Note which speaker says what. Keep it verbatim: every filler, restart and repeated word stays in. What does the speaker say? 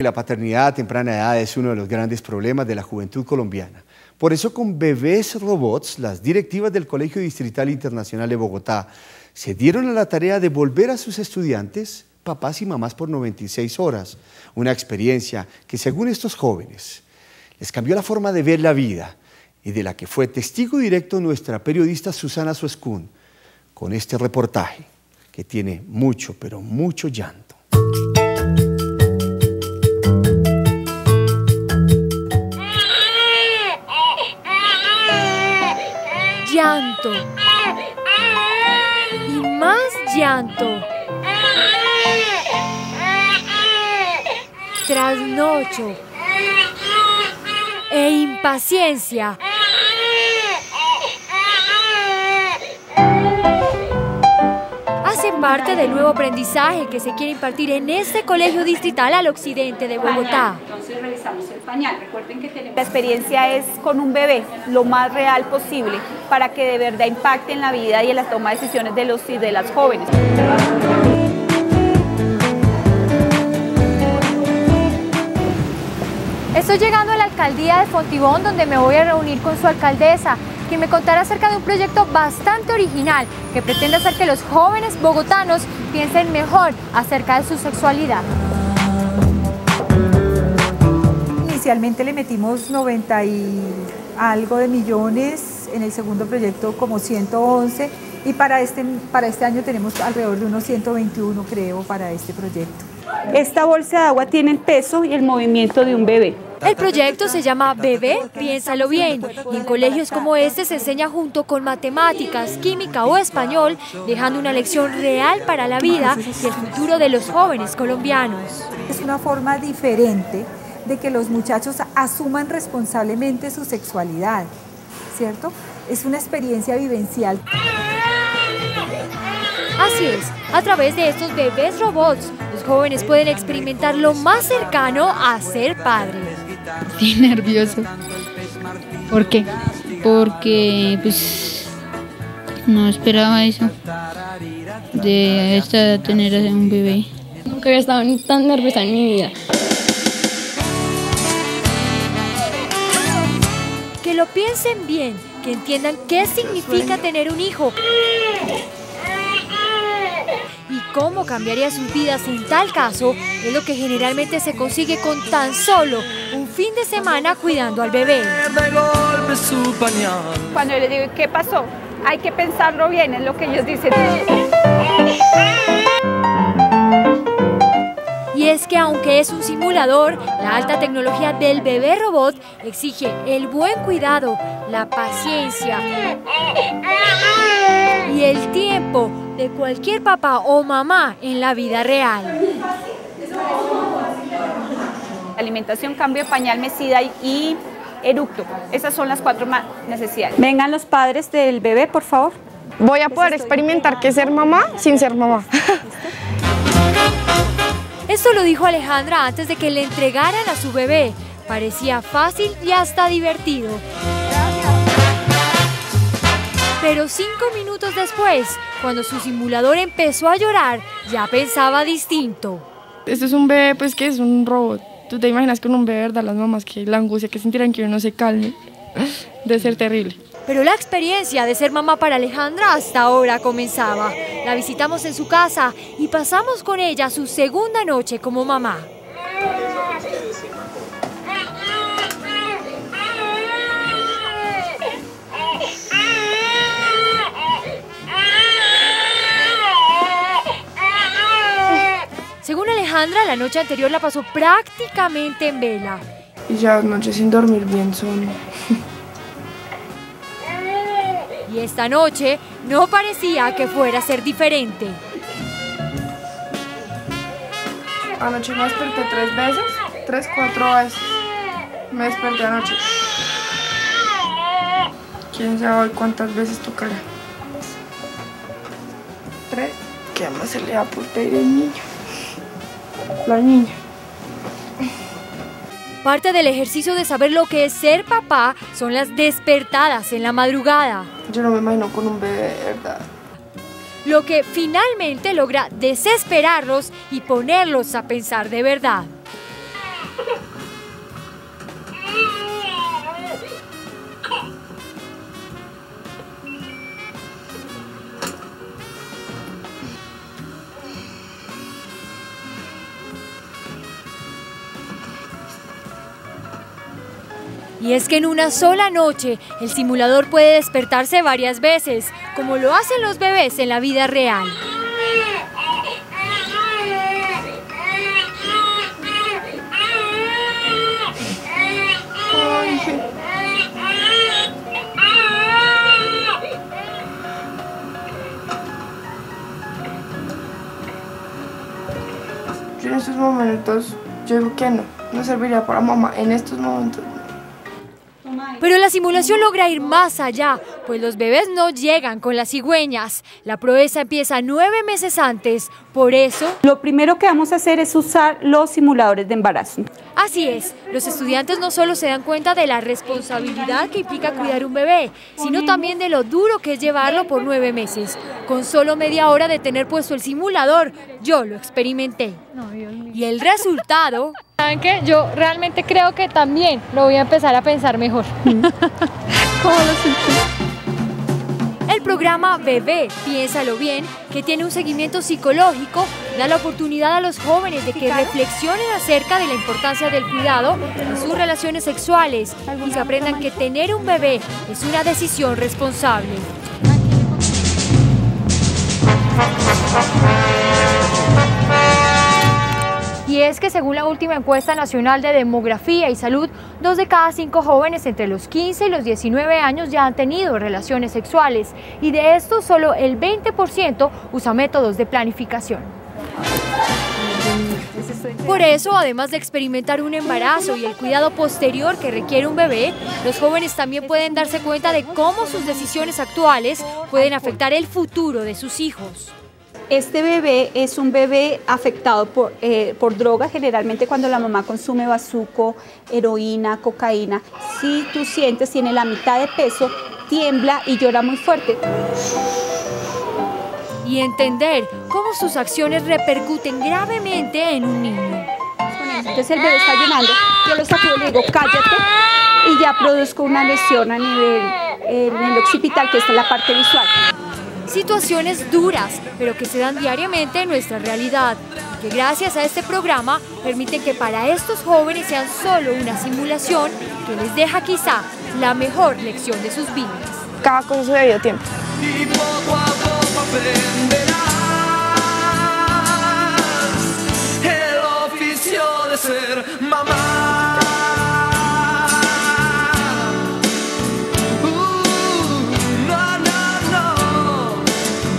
Speaker 1: La paternidad a temprana edad es uno de los grandes problemas de la juventud colombiana. Por eso con Bebés Robots, las directivas del Colegio Distrital Internacional de Bogotá se dieron a la tarea de volver a sus estudiantes, papás y mamás por noventa y seis horas. Una experiencia que, según estos jóvenes, les cambió la forma de ver la vida y de la que fue testigo directo nuestra periodista Susana Suescún con este reportaje que tiene mucho, pero mucho llanto.
Speaker 2: Llanto y más llanto, trasnocho e impaciencia. Hacen parte del nuevo aprendizaje que se quiere impartir en este colegio distrital al occidente de Bogotá.
Speaker 3: Entonces revisamos el pañal. Recuerden que tenemos... La experiencia es con un bebé, lo más real posible, para que de verdad impacte en la vida y en la toma de decisiones de los y de las jóvenes.
Speaker 2: Estoy llegando a la alcaldía de Fontibón, donde me voy a reunir con su alcaldesa, quien me contará acerca de un proyecto bastante original que pretende hacer que los jóvenes bogotanos piensen mejor acerca de su sexualidad.
Speaker 4: Inicialmente le metimos noventa y algo de millones, en el segundo proyecto como ciento once, y para este, para este año tenemos alrededor de unos ciento veintiuno, creo, para este proyecto.
Speaker 3: Esta bolsa de agua tiene el peso y el movimiento de un bebé.
Speaker 2: El proyecto se llama Bebé, piénsalo bien, y en colegios como este se enseña junto con matemáticas, química o español, dejando una lección real para la vida y el futuro de los jóvenes colombianos.
Speaker 4: Es una forma diferente de que los muchachos asuman responsablemente su sexualidad, ¿cierto? Es una experiencia vivencial.
Speaker 2: Así es, a través de estos bebés robots, los jóvenes pueden experimentar lo más cercano a ser padres.
Speaker 5: Estoy nervioso. ¿Por qué? Porque pues no esperaba eso, de esta tener un bebé.
Speaker 6: Nunca había estado tan nerviosa en mi vida.
Speaker 2: Que lo piensen bien, que entiendan qué significa tener un hijo y cómo cambiaría sus vidas en tal caso, es lo que generalmente se consigue con tan solo un fin de semana cuidando al bebé.
Speaker 3: Cuando yo les digo, ¿qué pasó? Hay que pensarlo bien, es lo que ellos dicen.
Speaker 2: Y es que aunque es un simulador, la alta tecnología del bebé robot exige el buen cuidado, la paciencia y el tiempo de cualquier papá o mamá en la vida real.
Speaker 3: Alimentación, cambio de pañal, mecida y eructo. Esas son las cuatro necesidades. Vengan los padres del bebé, por favor.
Speaker 6: Voy a poder experimentar qué es ser mamá sin ser mamá.
Speaker 2: Esto lo dijo Alejandra antes de que le entregaran a su bebé. Parecía fácil y hasta divertido. Pero cinco minutos después, cuando su simulador empezó a llorar, ya pensaba distinto.
Speaker 6: Este es un bebé, pues que es un robot. ¿Tú te imaginas con un bebé, verdad? Las mamás, que la angustia que sentirán que uno se calme, debe ser terrible.
Speaker 2: Pero la experiencia de ser mamá para Alejandra hasta ahora comenzaba. La visitamos en su casa y pasamos con ella su segunda noche como mamá. Según Alejandra, la noche anterior la pasó prácticamente en vela.
Speaker 6: Y ya noche sin dormir bien son.
Speaker 2: Y esta noche no parecía que fuera a ser diferente.
Speaker 6: Anoche me desperté tres veces, tres, cuatro veces. Me desperté anoche. ¿Quién sabe cuántas veces tocará? Tres. ¿Qué más se le da por pedir el niño? La niña.
Speaker 2: Parte del ejercicio de saber lo que es ser papá son las despertadas en la madrugada.
Speaker 6: Yo no me imagino con un bebé, de verdad.
Speaker 2: Lo que finalmente logra desesperarlos y ponerlos a pensar de verdad. Y es que en una sola noche el simulador puede despertarse varias veces, como lo hacen los bebés en la vida real.
Speaker 6: Yo en estos momentos, yo digo que no, no serviría para mamá en estos momentos.
Speaker 2: Pero la simulación logra ir más allá, pues los bebés no llegan con las cigüeñas. La proeza empieza nueve meses antes, por eso...
Speaker 3: Lo primero que vamos a hacer es usar los simuladores de embarazo.
Speaker 2: Así es, los estudiantes no solo se dan cuenta de la responsabilidad que implica cuidar un bebé, sino también de lo duro que es llevarlo por nueve meses. Con solo media hora de tener puesto el simulador, yo lo experimenté. Y el resultado...
Speaker 7: ¿Saben qué? Yo realmente creo que también lo voy a empezar a pensar mejor.
Speaker 3: ¿Cómo lo sentí?
Speaker 2: El programa Bebé, piénsalo bien, que tiene un seguimiento psicológico, da la oportunidad a los jóvenes de que reflexionen acerca de la importancia del cuidado en sus relaciones sexuales y que aprendan que tener un bebé es una decisión responsable. Y es que según la última encuesta nacional de demografía y salud, dos de cada cinco jóvenes entre los quince y los diecinueve años ya han tenido relaciones sexuales y de estos solo el veinte por ciento usa métodos de planificación. Por eso, además de experimentar un embarazo y el cuidado posterior que requiere un bebé, los jóvenes también pueden darse cuenta de cómo sus decisiones actuales pueden afectar el futuro de sus hijos.
Speaker 3: Este bebé es un bebé afectado por, eh, por drogas, generalmente cuando la mamá consume bazuco, heroína, cocaína. Si tú sientes, tiene la mitad de peso, tiembla y llora muy fuerte.
Speaker 2: Y entender cómo sus acciones repercuten gravemente en un niño.
Speaker 3: Entonces el bebé está llorando, yo lo saco y le digo cállate y ya produzco una lesión a nivel eh, en el occipital, que esta es la parte visual.
Speaker 2: Situaciones duras, pero que se dan diariamente en nuestra realidad, y que gracias a este programa permiten que para estos jóvenes sean solo una simulación que les deja quizá la mejor lección de sus vidas.
Speaker 6: Cada cosa su debido tiempo.
Speaker 8: Y poco a poco aprenderás el oficio de ser mamá.